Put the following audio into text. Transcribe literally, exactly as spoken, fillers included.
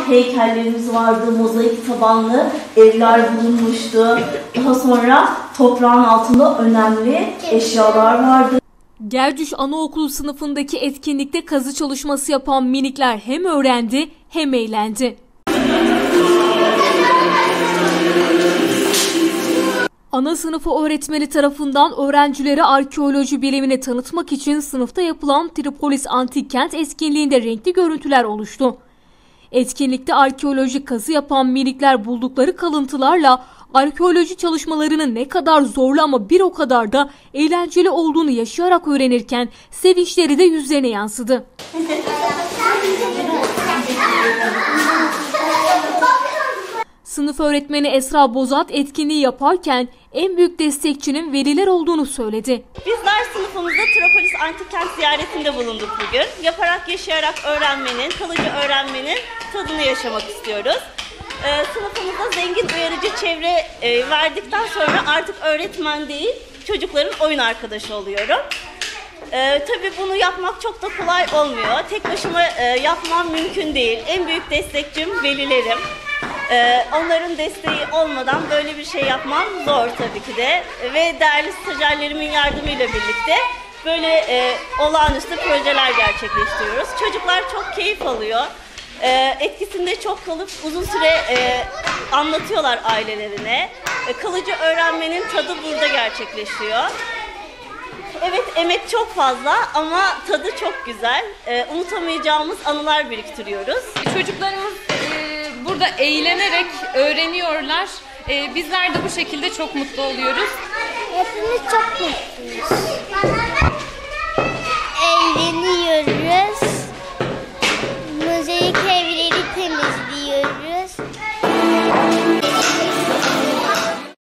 heykellerimiz vardı, mozaik tabanlı evler bulunmuştu. Daha sonra toprağın altında önemli eşyalar vardı. Gercüş Anaokulu sınıfındaki etkinlikte kazı çalışması yapan minikler hem öğrendi hem eğlendi. Ana sınıfı öğretmeni tarafından öğrencilere arkeoloji bilimini tanıtmak için sınıfta yapılan Tripolis Antik Kent etkinliğinde renkli görüntüler oluştu. Etkinlikte arkeolojik kazı yapan minikler buldukları kalıntılarla arkeoloji çalışmalarının ne kadar zorlu ama bir o kadar da eğlenceli olduğunu yaşayarak öğrenirken sevinçleri de yüzlerine yansıdı. Sınıf öğretmeni Esra Bozat etkinliği yaparken en büyük destekçinin veliler olduğunu söyledi. Bizler sınıfımızda Tripolis Antik Kent ziyaretinde bulunduk bugün. Yaparak, yaşayarak öğrenmenin, kalıcı öğrenmenin tadını yaşamak istiyoruz. Ee, sınıfımızda zengin uyarıcı çevre e, verdikten sonra artık öğretmen değil, çocukların oyun arkadaşı oluyorum. Ee, tabii bunu yapmak çok da kolay olmuyor. Tek başıma e, yapmam mümkün değil. En büyük destekçim velilerim. Ee, onların desteği olmadan böyle bir şey yapmam zor tabii ki de. Ve değerli stajyerlerimin yardımıyla birlikte böyle e, olağanüstü projeler gerçekleştiriyoruz. Çocuklar çok keyif alıyor. E, etkisinde çok kalıp uzun süre e, anlatıyorlar ailelerine. E, kalıcı öğrenmenin tadı burada gerçekleşiyor. Evet, emek çok fazla ama tadı çok güzel. E, unutamayacağımız anılar biriktiriyoruz. Çocuklarımız e, burada eğlenerek öğreniyorlar. E, bizler de bu şekilde çok mutlu oluyoruz. Hepimiz çok mutluyuz. Eğleniyoruz. Mozaik evler